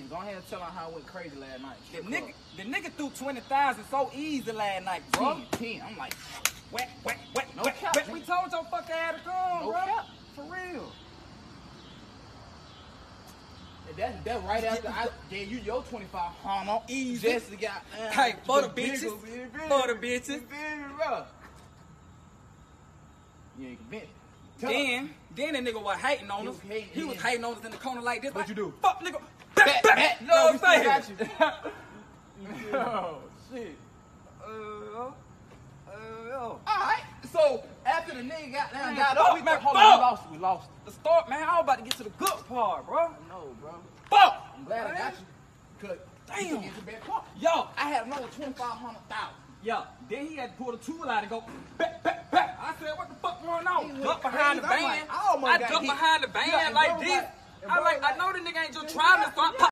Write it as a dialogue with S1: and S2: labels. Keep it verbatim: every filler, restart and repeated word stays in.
S1: Go ahead and tell them how it went crazy last night.
S2: The nigga, the nigga threw twenty thousand so easy last night, bro.
S1: ten, ten. I'm like,
S2: wet, wet, wet,
S1: no
S2: wet,
S1: cap.
S2: wet. We told your fuck ass to come,
S1: No
S2: bro.
S1: cap. For real. And That's that right after I gave you your twenty-five homo.
S2: Easy.
S1: Jesse got uh,
S2: Hey, for the
S1: bigger,
S2: bitches.
S1: bigger,
S2: For the
S1: bigger,
S2: bitches.
S1: bigger, bro. You ain't convinced. Tell
S2: Then,
S1: her.
S2: then that nigga was hating on
S1: He
S2: us.
S1: was hating,
S2: He was
S1: yeah.
S2: hating on us in the corner like this.
S1: What
S2: like,
S1: you do?
S2: Fuck, nigga.
S1: Back,
S2: Back,
S1: back.
S2: back.
S1: No,
S2: No,
S1: we still got
S2: saying.
S1: you. Oh, shit.
S2: Uh, uh,
S1: Alright, so after the nigga got down,
S2: Man,
S1: got
S2: fuck,
S1: up, we,
S2: man,
S1: hold
S2: fuck.
S1: on, we lost, we lost.
S2: the start, man. I was about to get to the good part, bro.
S1: No, bro.
S2: Fuck.
S1: I'm glad I got you. Cause
S2: Damn.
S1: you get the bad part.
S2: Yo,
S1: I had another twenty-five hundred thousand.
S2: yo. Then he had to pull the tool out and go back, back, back. I said, what the fuck going on?
S1: He went
S2: Duck behind the
S1: crazy. I'm
S2: van.
S1: like, I almost
S2: I
S1: got
S2: ducked
S1: hit.
S2: behind the
S1: Yeah,
S2: van
S1: and
S2: like
S1: bro was
S2: this.
S1: like- and
S2: I
S1: bro
S2: like,
S1: was
S2: I know
S1: like-
S2: the nigga ain't just
S1: Yeah,
S2: trying to
S1: yeah,
S2: start.
S1: yeah.